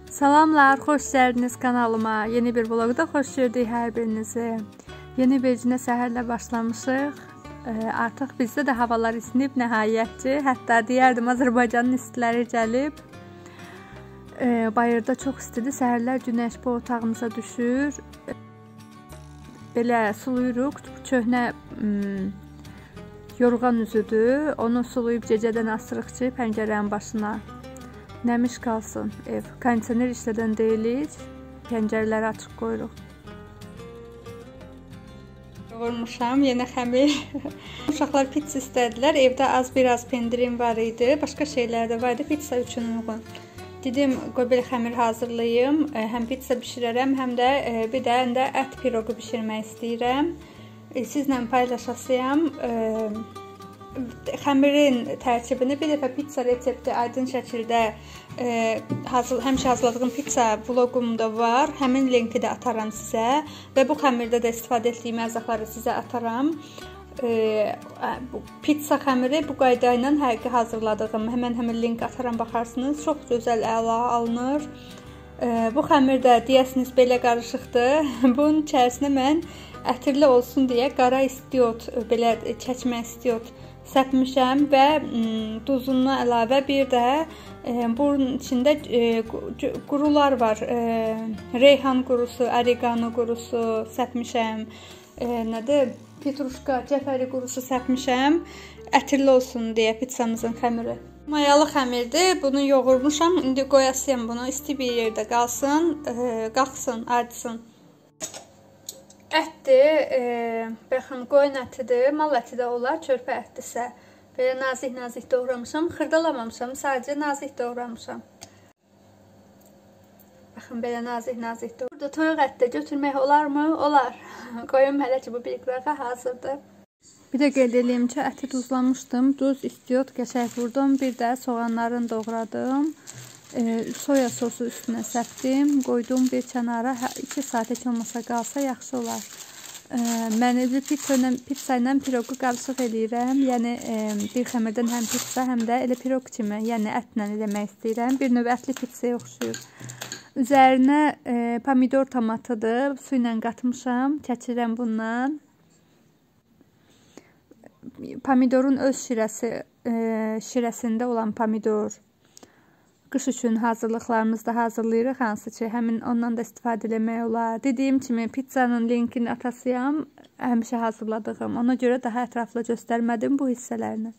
Salamlar, xoş gəldiniz kanalıma. Yeni bir vlogda xoş gördük hər birinizi. Yeni bir günə səhərlə başlamışıq. Artıq bizdə də havalar isinib nəhayətcə. Hətta deyərdim Azərbaycanın istiləri gəlib. Bayırda çox istidir. Səhərlər günəş bu otağımıza düşür. Belə suluyuruq. Köhnə yorğan üzüdür. Onu suluyub gecədən asırıq ki, pəncərənin başına. Nəmiş qalsın ev. Kondisioner işlədən deyilik. Pəncərələri açıq qoyuruq. Yoğurmuşam yenə xəmir. Uşaqlar pizza istədilər. Evdə biraz pendirim var idi. Başqa şeylər də var idi. Pizza üçün uyğun. Dedim, qoy belə xəmir hazırlayım. Həm pizza bişirərəm, həm də bir də ət piroqu bişirmək istəyirəm. Sizlə paylaşasıyam. Xəmirin tərkibini bir dəfə pizza resepti aydın şəkildə həmişə hazırladığım pizza vloqumda var. Həmin linki də ataram sizə və bu xəmirdə də istifadə etdiyim ərzaqları sizə ataram. Pizza xəmiri bu qayda ilə həqiqi hazırladığım həmin link ataram, baxarsınız. Çox gözəl, əla alınır. Bu xəmir də deyəsiniz belə qarışıqdır. Bunun içərisinə mən ətirli olsun deyə qara istiot, belə çəkmə istiot səpmişəm və duzundan əlavə bir də bunun içində qurular var. Reyhan qurusu, oregano qurusu səpmişəm. Nədir? Petruşka, cəfəri qurusu səpmişəm. Ətirli olsun deyə pizzamızın xəmiri. Mayalı xəmirdir. Bunu yoğurmuşam. İndi qoyasıyam bunu. İsti bir yerdə qalsın, qalxsın, artsın. Ətdir, baxın, qoyun ətidir, mal əti də olar, körpə ətdirsə. Belə nazik-nazik doğramışam, xırdalamamışam, sadəcə nazik doğramışam. Baxın, belə nazik-nazik doğramışam. Burada toyuq ət də götürmək olarmı? Olar. Qoyum hələ ki, bu bir qırağa hazırdır. Bir də qeyd edeyim ki, əti duzlamışdım, duz, istiot, qəşəng vurdum, bir də soğanlarını doğradım. Soya sosu üstünə səpdim, qoydum bir kənara, 2 saat heç olmasa qalsa yaxşı olar. Mən pizza ilə piroqu qarışıq eləyirəm, yəni bir xəmirdən həm pizza, həm də elə piroq kimi, yəni ətlə eləmək istəyirəm. Bir növ ətli pizzaya oxşuyur. Üzərinə pomidor tomatıdır, su ilə qatmışam, keçirəm bundan. Pomidorun öz şirəsində olan pomidor. Qış üçün hazırlıqlarımızda hazırlayırıq, hansı ki, həmin ondan da istifadə eləmək olar. Dediyim kimi, pizzanın linkini atasıyam, həmişə hazırladığım. Ona görə daha ətraflı göstərmədim bu hissələrini.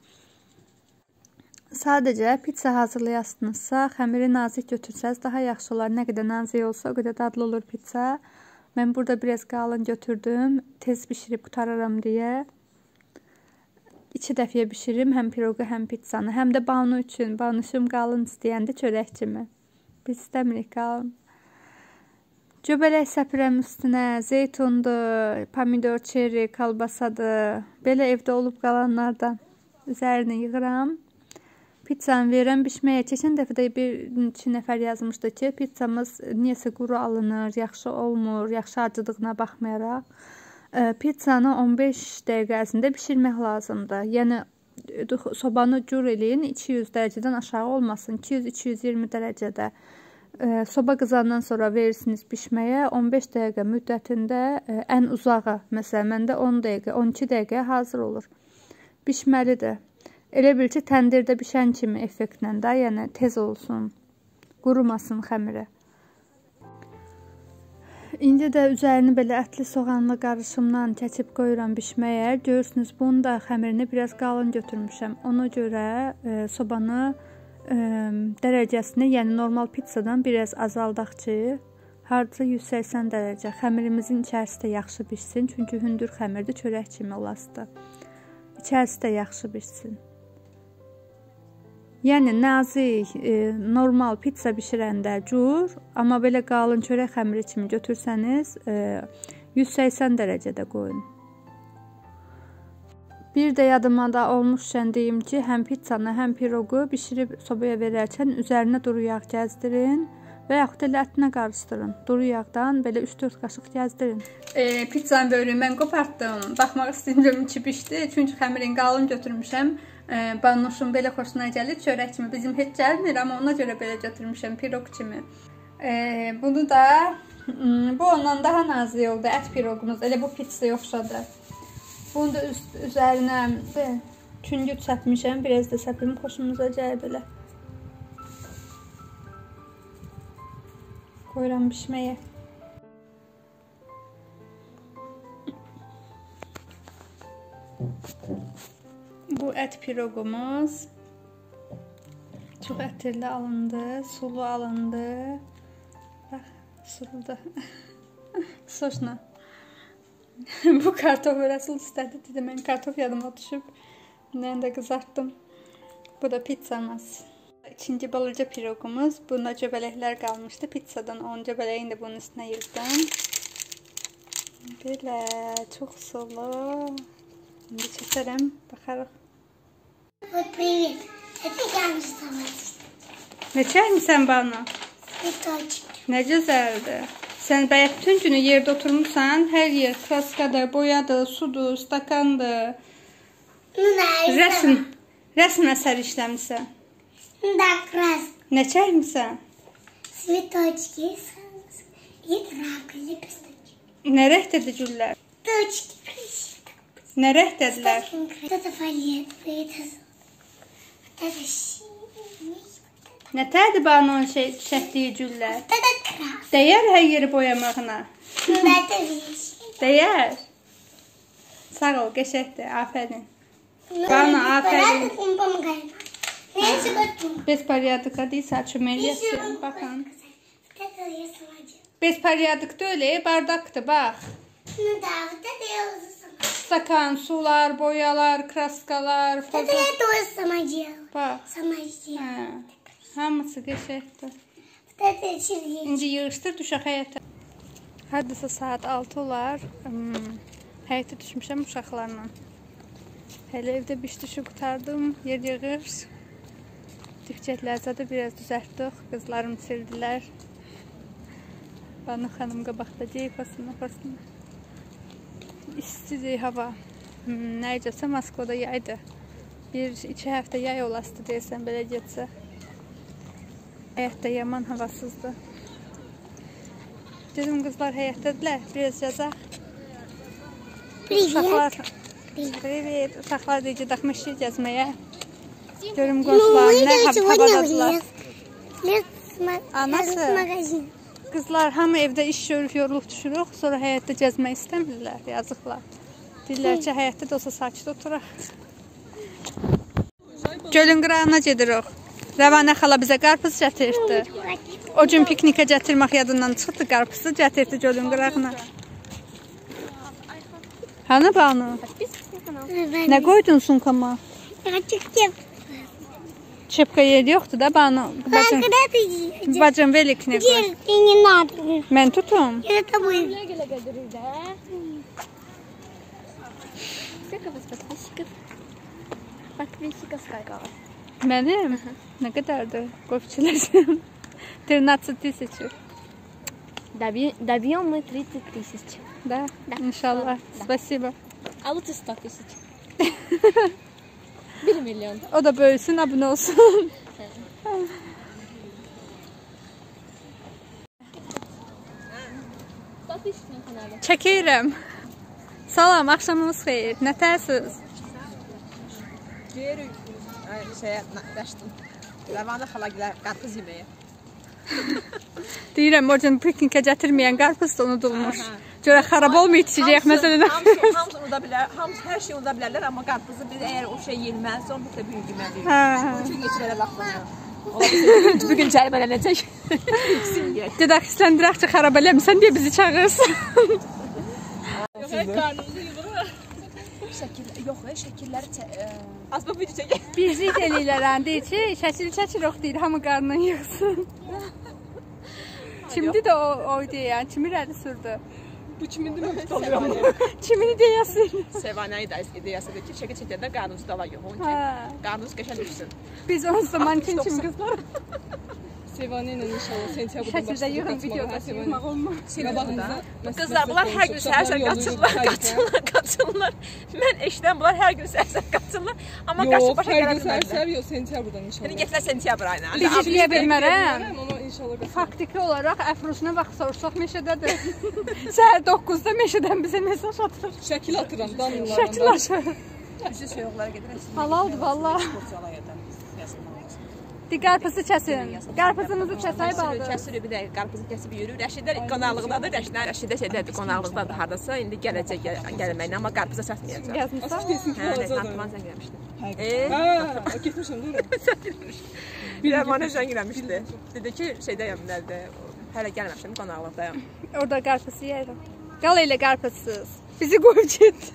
Sadəcə pizza hazırlayasınızsa, xəmiri nazik götürsəz daha yaxşı olar. Nə qədər nazik olsa, o qədər dadlı olur pizza. Mən burada biraz qalın götürdüm, tez bişirib qutararam deyə. 2 dəfəyə bişiririm, həm piroqu, həm pizzanı, həm də banu üçün. Banuşum qalın istəyəndə çörək kimi. Biz istəmirik qalın. Göbələk səpirəm üstünə, zeytundur, pomidor, çeri, kalbasadır. Belə evdə olub qalanlardan üzərini yığıram. Pizzanı verirəm bişməyə. Keçən dəfə də bir nəfər yazmışdı ki, pizzamız niyəsə quru alınır, yaxşı olmur, yaxşı acıdığına baxmayaraq. Pizzanı 15 dəqiqə ərzində bişirmək lazımdır. Yəni, sobanı cür eləyin, 200 dərəcədən aşağı olmasın, 200-220 dərəcədə. Soba qızandan sonra verirsiniz bişməyə, 15 dəqiqə müddətində ən uzağı, məsələn, məndə 10 dəqiqə, 12 dəqiqə hazır olur. Bişməlidir. Elə bil ki, təndirdə bişən kimi effektlə də, yəni tez olsun, qurumasın xəmiri. İndi də üzərini belə ətli soğanlı qarışımdan keçib qoyuram bişməyə. Görürsünüz, bunun da xəmirini biraz qalın götürmüşəm. Ona görə sobanı dərəcəsini, yəni normal pizzadan biraz azaldaq ki, harca 180 dərəcə. Xəmirimizin içərisi də yaxşı bişsin, çünki hündür xəmirdir, çörək kimi olasıdır. İçərisi də yaxşı bişsin. Yəni, nazik, normal pizza bişirəndə cür, amma belə qalın çörək xəmiri kimi götürsəniz, 180 dərəcədə qoyun. Bir də yadıma da olmuşkən deyim ki, həm pizzanı, həm piroqu bişirib sobaya verərkən üzərinə duru yağ gəzdirin və yaxud elə ətinə qarışdırın. Duru yağdan belə 3-4 qaşıq gəzdirin. Pizzanın böyrünü mən qopartdım. Baxmaq istəyirəm ki, bişdi, çünki xəmirin qalın götürmüşəm. Banuşum belə xoşuna gəlir, çörək kimi. Bizim heç gəlmir, amma ona görə belə götürmüşəm, piroq kimi. Bunu da bu ondan daha nazik oldu. Ət piroqumuz. Elə bu pizzaya oxşadı. Bunu da üzərinə küngüt səpmişəm. Biraz da səpim xoşumuza gəlir belə. Qoyuram bişməyə. Bu ət piroqumuz çox ətirli alındı, sulu alındı. Bax, sulu da. Soşna. Bu kartof Rəsul istədi. Dedi, mən kartof yadıma düşüb. Mən də qızartdım. Bu da pizzamız. İkinci balaca piroqumuz. Bunda göbələklər qalmışdı. Pizzadan onun göbələyin də bunun üstünə yığdım. Belə, çox sulu. İndi çəkərəm, baxarıq. Привет. Это я Neçəymisən bana? Nə gözəldir. Sən bəyək bütün günü yerdə oturmuşsan, hər yer kraskadır, boyadır, sudur, stakandır. Rəsm əsəri işləmişsən. Да, краска. Neçəymisən? Цветочки и травка, лепесточки. Nə rəhdədir güllər? Точки красивые. Nə rəhdədirlər? Это фиолетовый, это синий. Nətədir bana çəkdiyi güllər? Это красный. Dəyər hər yeri boyamağına. Это вещи. Dəyər. Sağ ol, qəşəkdir, afərin. Bana afərin. Он помогает. Я себе Bezparyadıqa deyirsə, çöməliyəsin, baxın. Это я сама делаю. Bezparyadıq deyil, bardaqdır, bax. Ну да, вот это я уже сама. Stakan, sular, boyalar, kraskalar, Это foto. я тоже сама делала. Bax. Сама сделала. Hə. Hamısı qəşəkdir. Вот это сердечко. İnci yığışdır, düşək həyətə. Hardasa saat 6 olar. Həyətə düşmüşəm uşaqlarla. Hələ evdə biş düşü qutardım, yer yığır. Dikcəklərdə biraz düzəltdik. Qızlarım sildilər. Banu xanım qabaqdacaq, fasına. İstidir hava. Nəyəcəsə Moskvada yaydı. 1-2 həftə yay olasdı deyəsən, belə getsə. Həyətdə yaman havasızdır. Dedim, qızlar həyətdədirlər, biraz yazaq. Привет. Uşaqlar da gedəkmişik gəzməyə. Görüm qonşularım nə havadadılar. Anası, qızlar hamı evdə iş görüb, yorulub düşürük. Sonra həyətdə gəzmək istəmirlər, yazıqlar. Deyirlər ki, həyətdə də olsa sakit oturaq. Gölün qırağına gedirik. Rəvanə xala bizə qarpız gətirdi. O gün piknikə gətirmək yadından çıxdı, qarpızı gətirdi gölün qırağına. Hanı Banu? Nə qoydun sunkama? Çepka yeri yoxdur da Banu. Bacım velikini qoy. Mən tutum. Mənim? Nə qədərdir? Qoyfçilərim. 13 tысяч. Добьем мы 30 тысяч. Да? İnşallah. Спасибо. А лучше 100 тысяч. 1 milyon. O da bölsün, abone olsun. Çəkirəm. Salam, axşamınız xeyir. Nətəsiz? Geri şeyə daşdım. Rəvanə xala gələr qarpız yeməyə. Deyirəm, o gün piknikə gətirməyən qarpız da unudulmuş. Görə xarab olmayıb içəcək, məsələn. Hamısı unuda bilər, hamısı hər şey unuda bilərlər, amma qarpızı biz əgər o şey yelməzsə, onu da böyük yeməliyik. Bütün keçilərə baxmıyor. Bir gün cərimələnəcək. Gedək hisləndirək ki, xarab eləmirsən deyə bizi çağırırsan. Yox, qarnımızı yığırıq. Yox, şəkilləri asma video çəkək. Bizlik eləyirlər, deyir ki, şəkil çəkirik deyir, hamı qarnını yığsın. Kimdi də o deyən, kimi irəli sürdü? Bu kimindir mən tutamıyorum. Kimin ideyası? Səvanəyi də ideyasıdır ki, şəkil çəkəndə qarnınız dava yox, onun ki, qarnınız qəşən düşsün. Biz onun zamankin kimi qızlar. Sevane ilə inşallah sentyabrdan Şəkildə yığın videoda yığmaq olmaz. Qızlar, bunlar hər gün səhər qaçırlar. Mən eşdən bunlar hər gün səhər qaçırlar. Amma qaçıb başa gələ bilmədilər. Yox, sentyabrdan inşallah. Yəni, gətirlər sentyabr ayına. Biz izləyə bilmərəm. Amma inşallah qatılır. Faktiki olaraq Əfruzuna vaxt sorsaq meşədədir. Səhər 9-da meşədən bizə mesaj atır. Şəkil atıram danırlar. Şəkil atır. Bizim soyuqlara gedirək. Halaldır valla. Qarpızı kəsin. Qarpızımızı kəsək baldır. Kəsirik bir də qarpızı kəsib yürür. Rəşidlər qonaqlıqdadır. Rəşiddə şeydədir, qonaqlıqdadır hardasa. İndi gələcək gəlməklə, amma qarpıza satmayacaq. Yazmışsan? Narkoman zəng eləmişdi. Getmişəm deyirəm. Bir Rəmanə zəng eləmişdi. Dedi ki, şeydəyəm nədə, hələ gəlməmişəm, qonaqlıqdayam. Orada qarpız yeyirəm. Qal elə qarpızsız. Bizi qoyub getdi.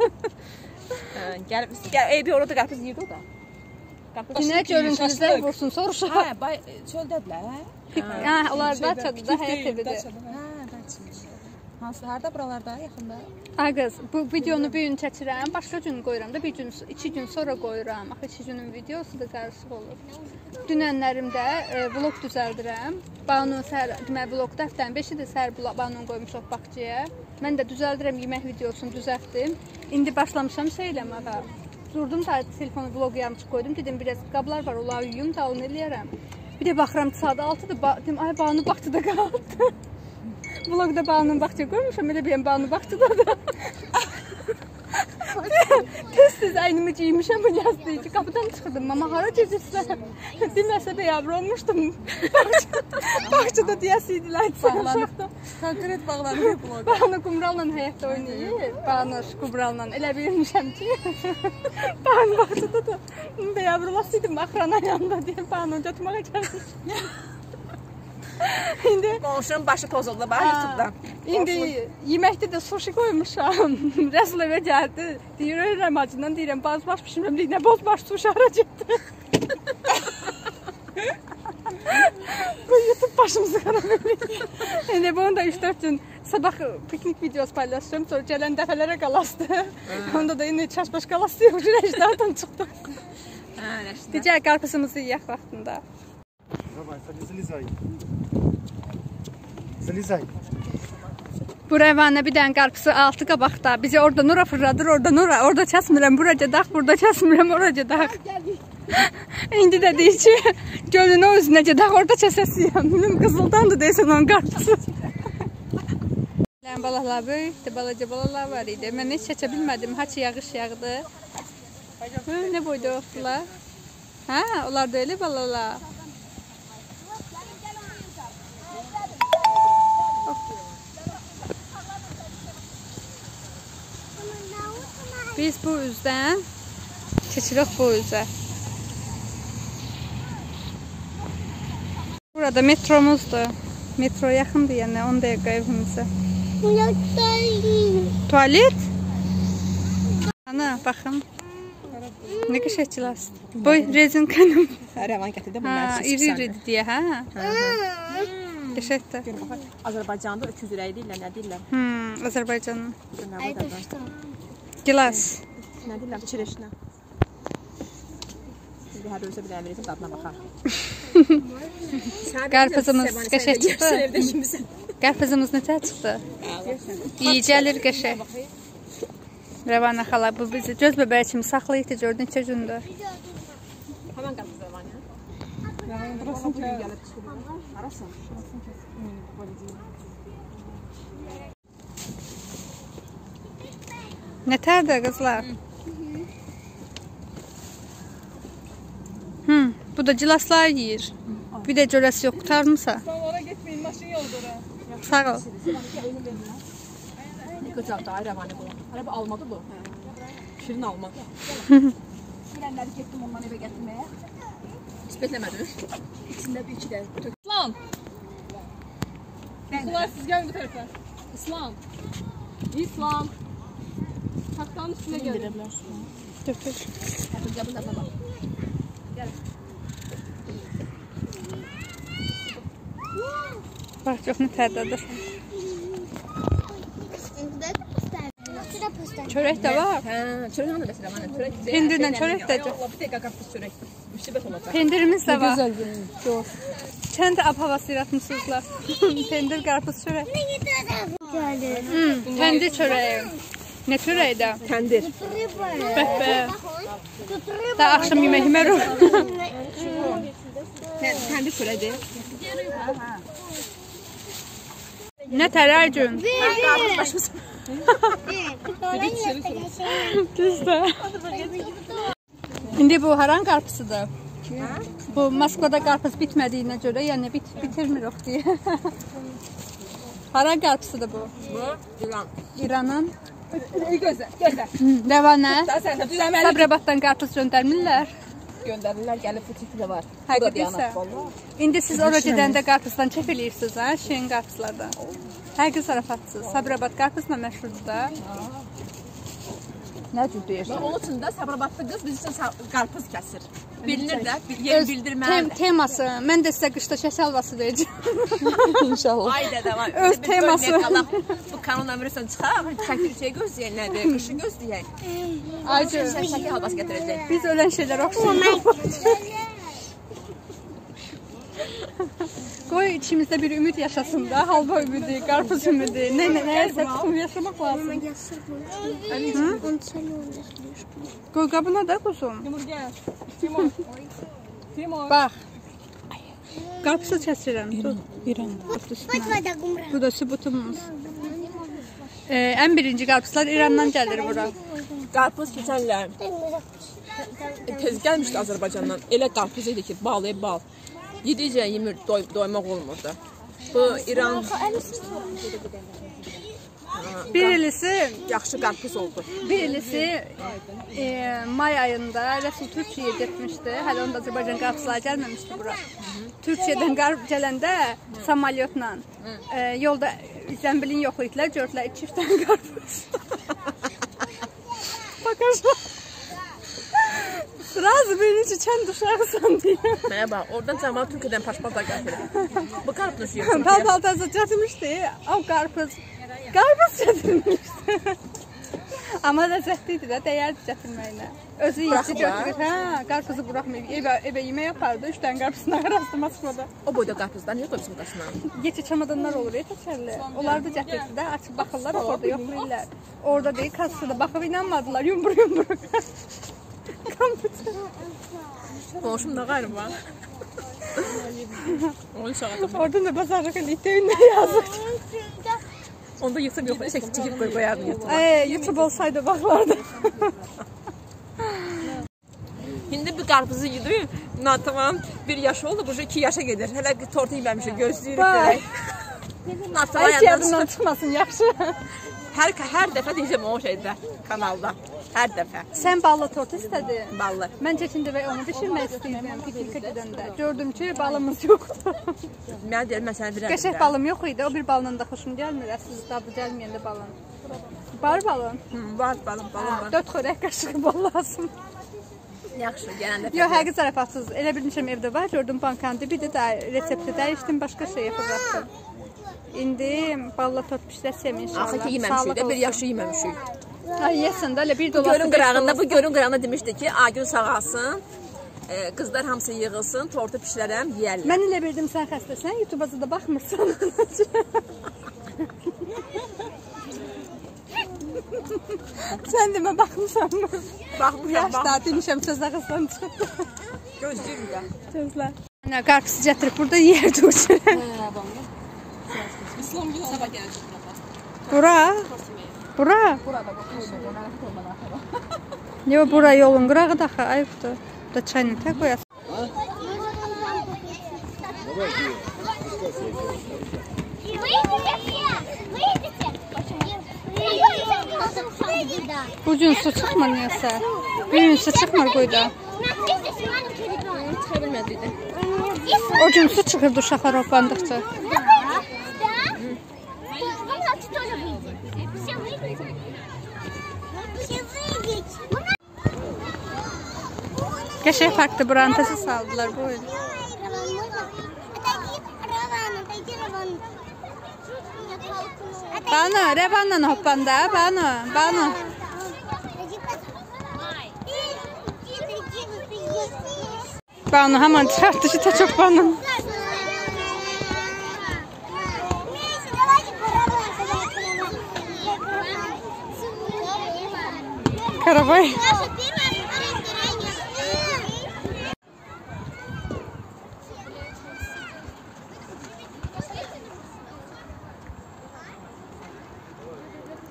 Bir orada qarpız yeyirdi o da. Günə görüntünüzlər vursun, soruşaq. Hə, çöldədilər. Hə, onlar da çadıda, həyat evidir. Hansı, harada buralarda, yaxında? Ay qız, bu videonu bir gün çəkirəm, başqa gün qoyuram da, 2 gün sonra qoyuram. Axı 2 günün videosu da qarışıq olur. Dünənlərimdə vlog düzəldirəm. Banu səhər, demək vlogda həftənin 5-idir, səhər Banu qoymuşuq baxçıya. Mən də düzəldirəm, yemək videosunu düzəltdim. İndi başlamışam şey eləməyə. Durdum da telefonu vlog yarımçıq qoydum. Dedim biraz qablar var, onları yuyum, dalın eləyərəm. Bir də baxıram saat 6-dır. Dedim ay Banu bağçada qaldı. Vlogda Banu'nun bağçaya qoymuşam. Elə biləm Banu bağçadadır. Tez-tez əynimi giymişəm bu yazdığı. Qapıdan çıxırdım. Mama hara gedirsən? Deməsə də yavru olmuşdum. Bağçada deyəsi idilər. Uşaqda. Konkret bağlanır vlog. Banu Qumral'la həyətdə oynayır. Banu Qumral'la elə bilmişəm ki. Banu bağçadadır. İndi yavrulasıydım axrana yanında deyə Banu götürməyə gəlmiş. İndi Qonşunun başı pozuldu bax YouTube'da. İndi yeməkdə də sushi qoymuşam. Rəsul evə gəldi. Deyir, ölürəm acından, deyirəm, bazbaş pişirəm, deyir, nə bozbaş sushi hara getdi. Bu YouTube başımızı xarab edir. İndi bunu da 3-4 gün sabah piknik videosu paylaşacağım, sonra gələn dəfələrə qalasdı. Onda da indi çaş-baş qalasdı yox, rəşdərdən çıxdı. Digər qarpızımızı yeyək vaxtında. Давай, залезай. Залезай. Bu Rəvanə bir dənə qarpısı altı qabaqda. Bizi orada Nura fırladır, orada kəsmirəm, bura gedək, burada kəsmirəm, ora gedək. İndi də deyir ki, gölün o üzünə gedək, orada kəsəsiyəm. Bilməm, qızıldandır deyəsən onun qarpısı. Balalar böyükdür, balaca balalar var idi. Mən heç çəkə bilmədim, haçı yağış yağdı. Nə boyda yoxdular? Hə, onlar da elə balalar. Biz bu üzdən keçirik bu üzə. Burada metromuzdur. Metro yaxındır, yəni 10 dəqiqə evimizə. Tualet? Ana, baxın. Nə qəşəkçiləsdir. Boy, rezinkanım. Rəvan gətirdi bunlar. İri-iridir deyə, hə? Qəşəkdir. Azərbaycanda öküz ürəyi deyirlər, nə deyirlər? Azərbaycanın. Gilas. Nə deyirlər? Çireşinə. Şimdi hər özə bir əmriyyətin dadına baxar. Qarpızımız qəşək çıxdı. Qarpızımız necə çıxdı? İyi gəlir qəşək. Rəvanə xala bu bizi göz bəbəyi kimi saxlayıqdır, gördün 2 gündür. Həmən qarpız Rəvan ya? Rəvan burasını gəlib çıxırıyor. Arasın. Nətərdir qızlar? Bu da cilaslar yeyir. Bir də görəsi yox, qutarmısa? Onlara getməyin, maşın yoldur ora. Sağ ol. Ne qıcaqdır, ay Rəvanə bu. Hələ bu almadı bu. Şirin alma. Şirənləri getdim ondan evə gətirməyə. İspetləmədim. İçində bir iki də. İslam! Kızlar siz gəlin bu tərəfə. İslam! İslam! Taxtanın üstünə gəlin. Götür. Gəl bunlarına bax. Gəl. Bax, çox nətərdədir. Çörək də var. Hə, çörək hanı məsələn, mənə çörək. Pendirlə çörək də. Yox, bir tək qarpız çörək. Müştəbət olacaq. Pendirimiz də var. Gözəl günün. Çox. Kənd ab havası yaratmışsınızlar. Pendir, qarpız çörək. Pendir çörəyi. Nə çörəyi də? Təndir. Bəhbə. Da axşam yeməyimə ruh. Təndir çörəkdir. Ne tərəccün? Düzdür. İndi bu haran qarpısıdır? Bu Moskvada qarpız bitmədiyinə görə, yəni bitirmirik deyə. Haran qarpısıdır bu? Bu İran. İranın. Gözlə. Rəvanə. Sən də düzəməli Sabirabaddan qarpız göndərmirlər. göndərirlər, gəlib butikdə də var. Həqiqətən. İndi siz ora gedəndə qarpızdan çəp eləyirsiniz, hə? Şehin qarpızlardan. Həqiqi zarafatsız. Sabirabad qarpızla məşhurdur da. Nə cür deyirsən? Onun üçün də Sabirabadlı qız biz üçün qarpız kəsir. Bilinir də, yer bildirməlidir. Teması. Mən də sizə qışda şəkil helvası verəcəm. İnşallah. Ay dədə var. Öz teması. Bu kanun ömrüsən çıxaq, şəkil şey gözləyək nədir? Qışı gözləyək. Aycı. Şəkil helvası gətirəcək. Biz ölən şeylər oxşuyuq. Qoy içimizdə bir ümid yaşasın da. Halva ümidi, qarpız ümidi. Nəyəsə tutun yaşamaq lazım. Qoy qabına da quzum. Bax. Qarpızı kəsirəm. İran. Bu da sübutumuz. Ən birinci qarpızlar İrandan gəlir bura. Qarpız keçənlər tez gəlmişdi Azərbaycandan. Elə qarpız idi ki, bal. Yedicə yemir, doymaq olmurdu. Bu İran Birisi yaxşı qarpız oldu. Birisi may ayında Rəsul Türkiyəyə getmişdi. Hələ onda Azərbaycan qarpızları gəlməmişdi bura. Türkiyədən gələndə samolyotla yolda zəmbilin yox idilər, gördülər 2 dənə qarpız. Baxırsan. Razı birinci kənd uşaqsan deyə. Mənə bax, oradan cəmaat Türkiyədən pasport da gətirir. Bu qarpız yiyorsun. Pal-paltası gətirmişdi. O qarpız gətirmişdi. Amma ləzzətli idi də, dəyərdi gətirməyinə. Özü yiyisi götürür. Hə, qarpızı buraxmayıb. Evə yemək yapardı. 3 dənə qarpızına qarastı Moskvada. O boyda qarpızdan niyə qoyursun qaşına? Geçi çamadanlar olur ya təkərli. Onlar da gətirdi də, açıb baxırlar, orada yoxlayırlar. Orada deyil, kassada baxıb inanmadılar. Yumbur. Qonşum da qayrı var. Onu çağırdım. Oradan da bazarlıq eləyik, deyinlə yazıq. Onda yıxıb yox, çəkib qoyardım yatırma. YouTube olsaydı baxlardı. İndi bir qarpızı yedim. Tamam, 1 yaş oldu, bu 2 yaşa gedir. Hələ tortu yeməmişik, gözləyirik. Ay ki, yadından çıxmasın, yaxşı. Hər dəfə deyəcəm o şeydə, kanalda. Hər dəfə. Sən ballı tort istədin. Ballı. Mən keçində və onu bişirmək istəyirəm piknikə gedəndə. Gördüm ki, balımız yoxdur. Mən deyirəm, mən sənə bilirəm. Qəşəng balım yox idi, o bir balından da xoşum gəlmir. Əsl dadı gəlməyəndə balın. Var balın? Var, balım var. 4 xörək qaşığı bal lazım. Yaxşı, gələn dəfə. Yox, həqiqi zarafatsız. Elə bilmişəm evdə var, gördüm bankanın dibidir də, resepti dəyişdim, başqa şey fırlatdım. İndi balla tort bişirəcəm inşallah. Axı ki, yeməmişik də, 1 yaşı yeməmişik. Ay, yesin də, elə bir dolası. Gölün qırağında demişdi ki, Agün sağalsın, qızlar hamısı yığılsın, tortu pişirərəm, yeyərlər. Mən elə bildim, sən xəstəsən, YouTube-a da baxmırsan. Sən demə, baxmışam mı? Baxmışam, Yaşda, demişəm, söz ağızdan çıxıb. Gözləyim də. Sözlər. Qarpızı gətirib burada yeyərdi uçurəm. İslam günü sabah gələcək. Bura? Bura? Yox, bura yolun qırağı da axı, ayıbdır. Bu da çayını tək qoyasın. Bu gün su çıxmır niyəsə. Bir gün su çıxmır qoyda. Çıxa bilməzdi. O gün su çıxırdı uşaqlar hoplandıqca. Qəşəng farklı brantası saldılar bu oyun. Banu, Revanla hoppanda, Banu. Banu hemen çıxartdı ki, ta çok Banu. Karabay.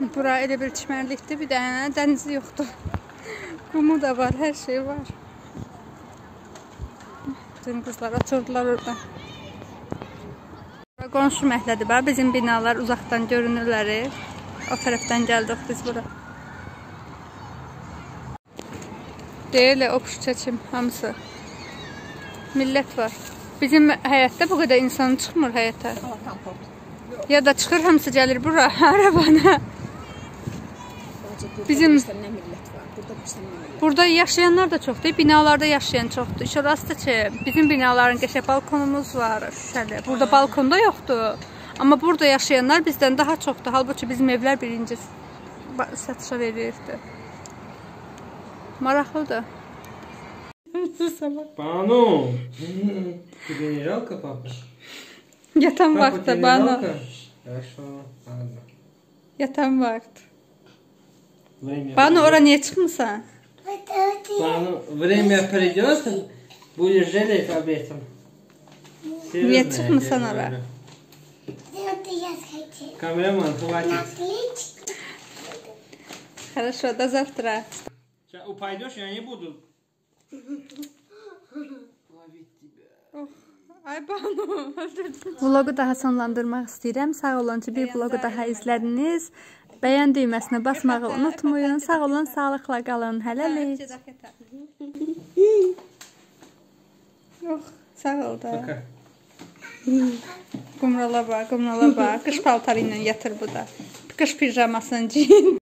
Bura elə bir çimərlikdir, bir dənə dənizi yoxdur. Qumu da var, hər şey var. Bütün qızlar oturdular orada. Qonşu məhəllədir var, bizim binalar uzaqdan görünürlər. O tərəfdən gəldik biz bura. Deyil, o küçəçim hamısı. Millət var. Bizim həyətdə bu qədər insan çıxmır həyətə. Ya da çıxır, hamısı gəlir bura, arabana. Bizim burada yaşayanlar da çoxdur, binalarda yaşayan çoxdur. Şurası ki, bizim binaların qəşəng balkonumuz var, şüşəli. Burada balkonda yoxdur. Amma burada yaşayanlar bizdən daha çoxdur. Halbuki bizim evlər birinci satışa verilirdi. Maraqlıdır. Banu. Тренировка, папа? Yatan vaxtı, Banu. Хорошо, ладно. Yatan vaxt. Banu, ora niyə çıxmısan? Banu, время придет, будешь жалеть об этом. Niyə çıxmısan ora? Это я схотела. Камераман, хватит. Отлично. Хорошо, до завтра. Сейчас упадешь, я не буду. Ay Banu, vlogu daha sonlandırmaq istəyirəm. Sağ olun ki, bir vlogu daha izlədiniz. Bəyən düyməsinə basmağı unutmayın. Sağ olun, sağlıqla qalın. Hələlik. Sağ ol da. Qumrala bax, qumrala bax. Qış paltarı ilə yatır bu da. Qış pijamasını giyin.